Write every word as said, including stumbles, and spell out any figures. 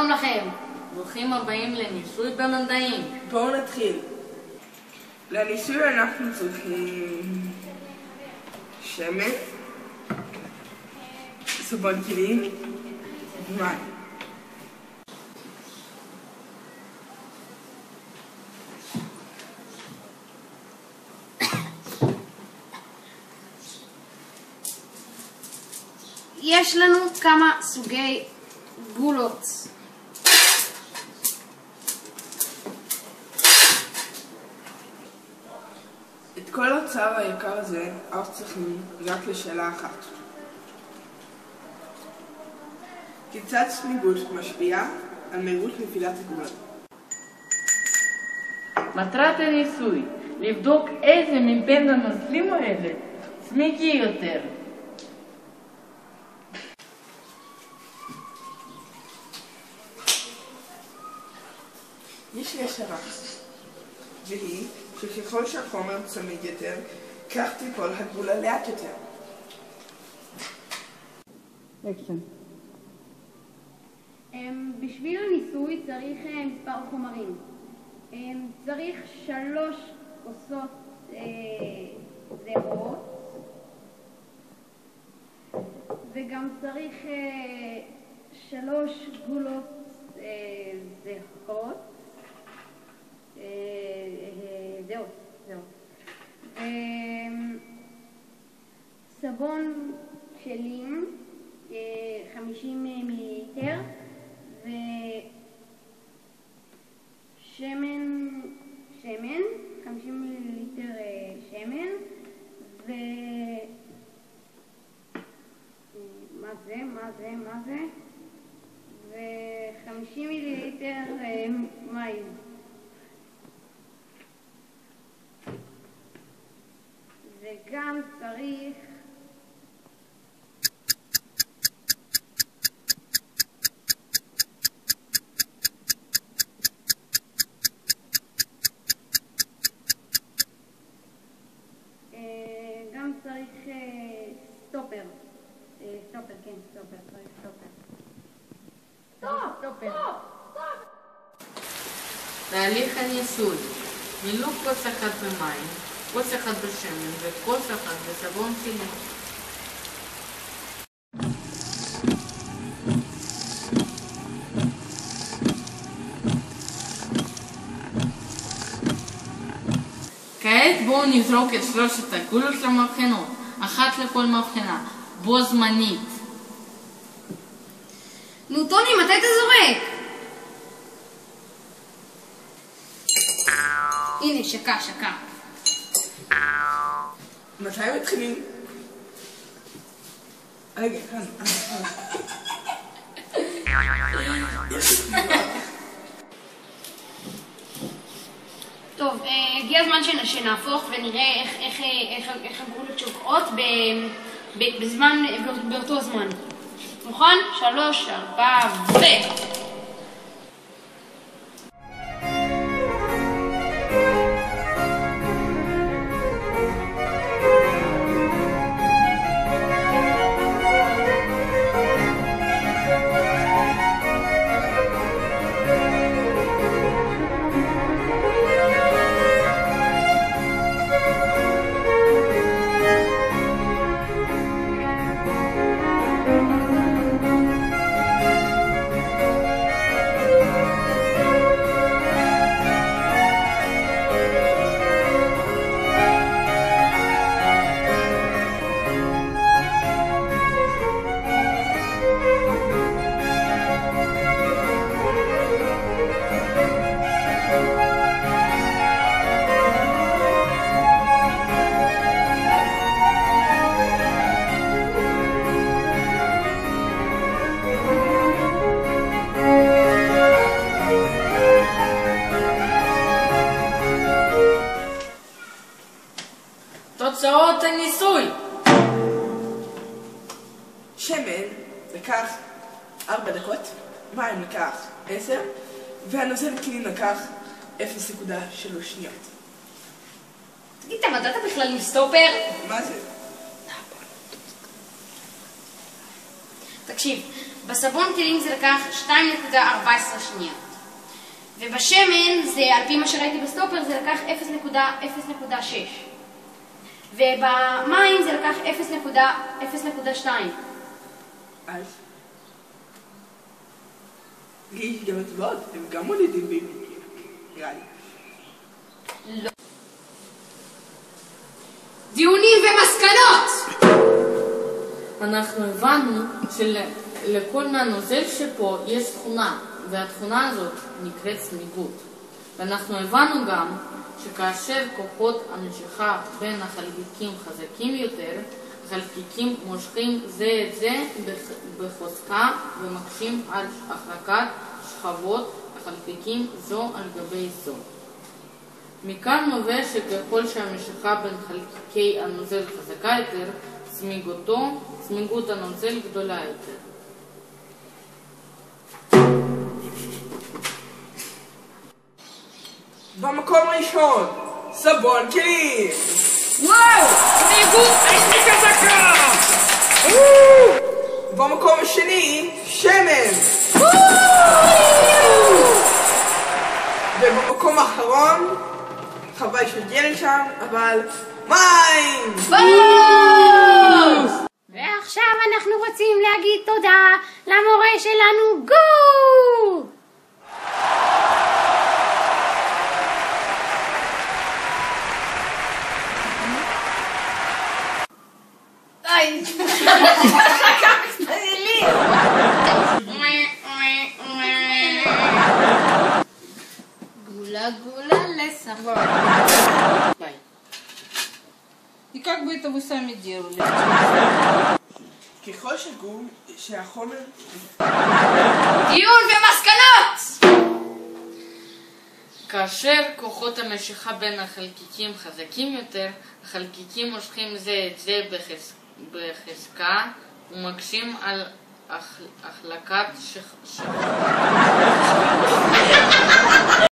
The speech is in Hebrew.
שלום לכם. ברוכים הבאים לניסוי במדעים. בואו נתחיל. לניסוי אנחנו צריכים שמן, סבון כלים ומים. יש לנו כמה סוגי גולות. את כל האוצר היקר הזה אנחנו צריכים רק לשאלה אחת. כיצד צמיגות משפיעה על מהירות נפילת הגולה? מטרת הניסוי, לבדוק איזה מבין הנוזלים האלה צמיגי יותר. יש לי השערה, והיא שככל שהחומר צמיג יותר, כך תיפול הגולה לאט יותר. בשביל הניסוי צריך מספר חומרים. צריך שלוש כוסות זהות, וגם צריך שלוש גולות זהות. זהו, זהו. סבון כלים חמישים מיליליטר ושמן, שמן, חמישים מיליליטר שמן ו... מה זה? מה זה? מה זה? ו-חמישים מיליליטר מים. וגם צריך גם צריך סטופר. סטופר, כן, סטופר, צריך סטופר. סטופ, סטופ, סטופ. תהליך הניסוי, מילאו כוס אחת במים, כוס אחד בשמן וכוס אחד בסבון כלים. כעת בואו נזרוק את שלושת הגולות למבחנות, אחת לכל מבחנה, בו זמנית. נו טוני, מתי אתה זורק? הנה, שקה, שקה. מתי מתחילים? רגע, כאן. טוב, הגיע הזמן שנהפוך ונראה איך הגולות שוקעות בזמן, באותו זמן. מוכן? שלוש, ארבע, ו... תוצאות הניסוי. שמן לקח ארבע דקות, מים לקח עשר, והנוזל כלים לקח אפס נקודה שלוש שניות. תגיד, אתה מדעת בכלל עם סטופר? מה זה? תקשיב, בסבון כלים זה לקח שתיים נקודה ארבע עשרה שניות. ובשמן, זה על פי מה שראיתי בסטופר, זה לקח אפס נקודה שש. ובמים זה לקח אפס נקודה שתיים. אז? לי יש גם אצבעות, הם גם מודדים בי. נראה לי. לא. דיונים ומסקנות! אנחנו הבנו שלכל מהנוזל שפה יש תכונה, והתכונה הזאת נקראת צמיגות. ואנחנו הבנו גם שכאשר כוחות המשיכה בין החלקיקים חזקים יותר, החלקיקים מושכים זה את זה בחוזקה ומקשים על החלקת שכבות החלקיקים זו על גבי זו. מכאן נובע שככל שהמשיכה בין חלקיקי הנוזל חזקה יותר, צמיגותו, צמיגות הנוזל גדולה יותר. במקום ראשון, סבון כלים! וואו! צמיגות הכי חזקה! במקום השני, שמן! ובמקום האחרון, חבל שגל שם, אבל מים! ועכשיו אנחנו רוצים להגיד תודה למורה שלנו גו! די! Гуля-гуля лесом. И как бы это вы сами делали? ככל שגום שהחומר... דיון ומסקנות! כאשר כוחות המשיכה בין החלקיקים חזקים יותר, החלקיקים מושכים זה את זה בחזקה ומקשים על החלקת שכבות